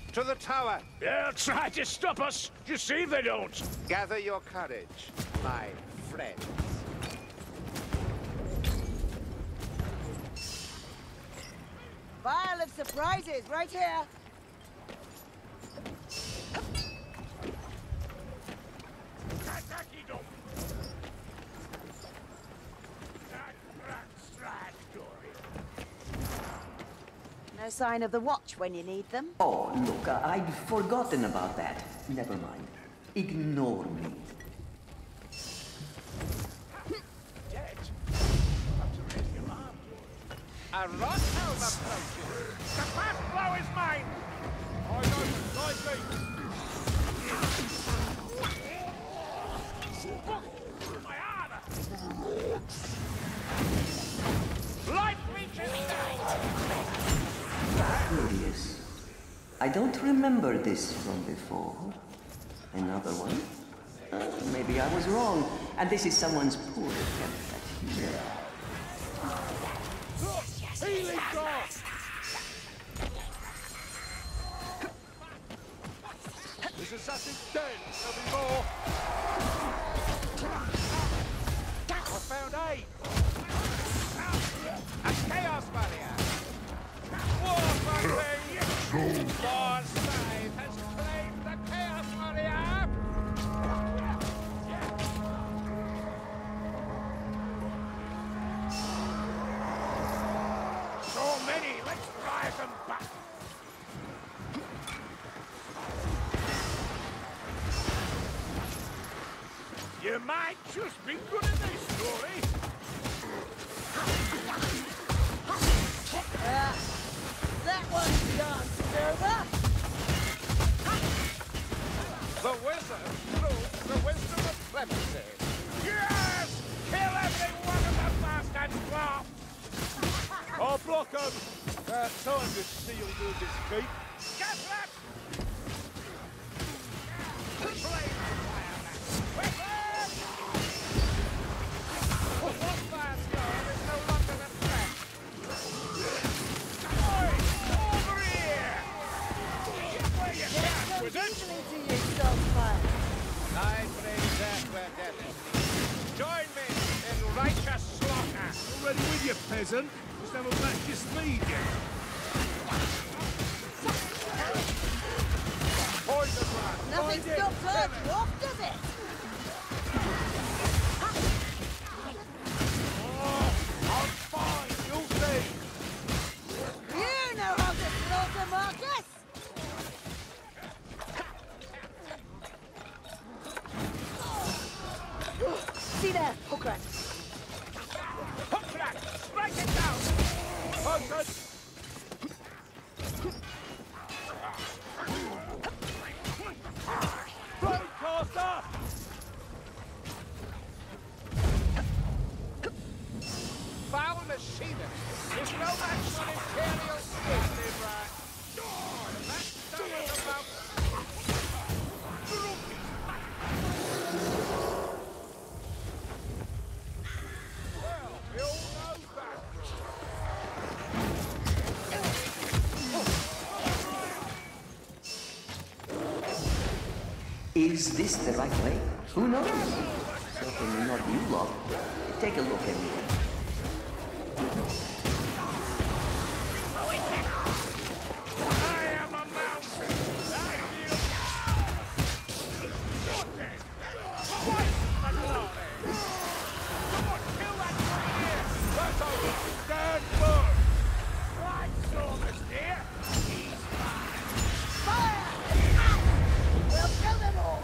To the tower! They'll try to stop us. Just see if they don't. Gather your courage, my friends. Vial of surprises, right here. No sign of the watch when you need them. Oh, look, I'd forgotten about that. Never mind. Ignore me. Dead. Have to raise your arm. A Rothelm approaches! The fast blow is mine! I know, like me! My armor! Light reaches Curious. I don't remember this from before. Another one? Maybe I was wrong, and this is someone's poor attempt at humor. healing god! This assassin's dead! There'll be more! I found eight! A chaos barrier! Warfighting! Lord Scythe has claimed the chaos barrier! So many, let's drive them back! You might just be good at this, story. That one's done, Silver. The wizard proves the wisdom of clemency. Yes! Kill every one of the bastards, Clark! I'll block them! Time to seal Lucas' feet. Get left! Flame fire! Weapon! What fast guard is no longer a threat? Oi! Over here! Get where you can, wizard! Easily to you, Saltfire. I bring death where death is. Join me in righteous slaughter. Already with you, peasant? Just haven't matched your speed yet. Poison rod. Nothing Find it. stops her dwarf, does it? I'm fine, you'll see. You know how to slaughter, Marcus! See there, Hookrat. Hook that! Strike it down! Poison. Broadcaster! Foul machinist is no match for Imperial Steel, right? That's about... Well, we all know that. Is this the right way? Who knows? Certainly not you lot. Take a look at me. I am a mountain! I feel... Twice my glory! Someone kill that one here! That's over. Stand firm. Right, Stormers, dear! He's mine! Fire! We'll kill them all!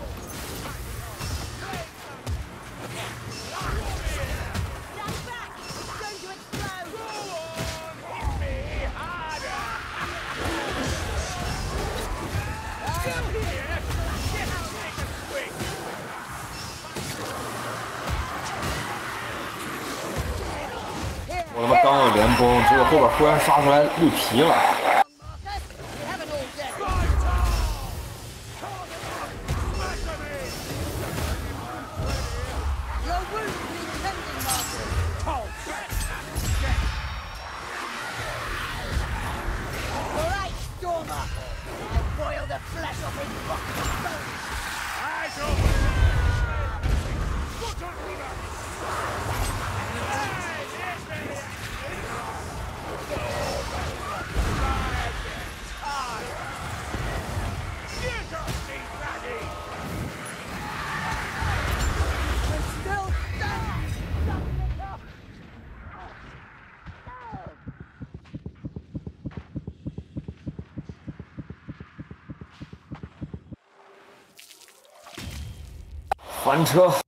Stand back! It's going to explode! Go on! Hit me harder! Come here! Get out, make a swing! 我他妈刚要连崩，结果后边忽然杀出来绿皮了。 Marcus, we haven't all day. Your wounds need tending, Marcus. All right, Stormer. boil the flesh off his rotten bones. Eyes open! Good on, Weaver! Still there! 翻车。